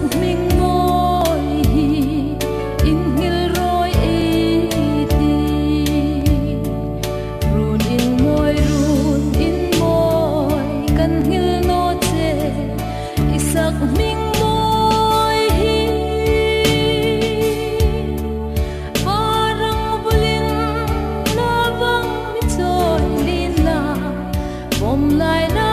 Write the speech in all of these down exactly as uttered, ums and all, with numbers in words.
mình môi in hil rồi iti run in môi run in môi kan hil no che isak mình môi parang bulin na vang mi choi lin la bom lai na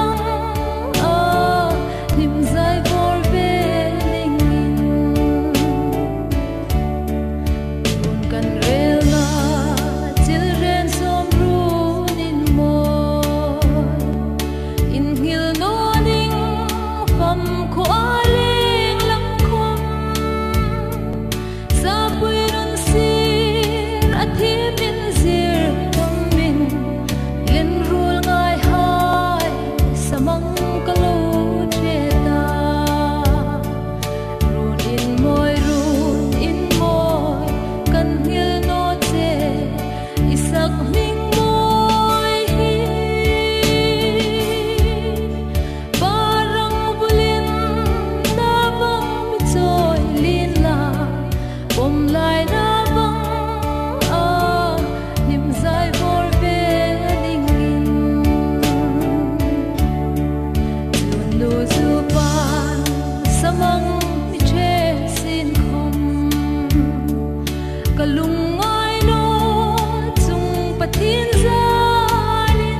kalungay no chung pathin zalin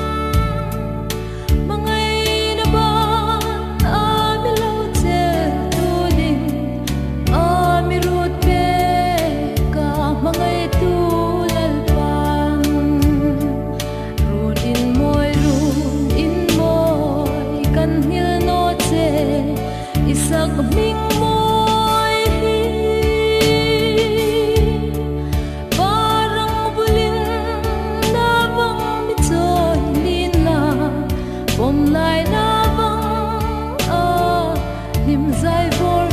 mangay na ba amilo tel tuding amirut pe ka mangay tulal pan run in moy run in moy kan hil no che isak ming bom lai na vang a him zai vor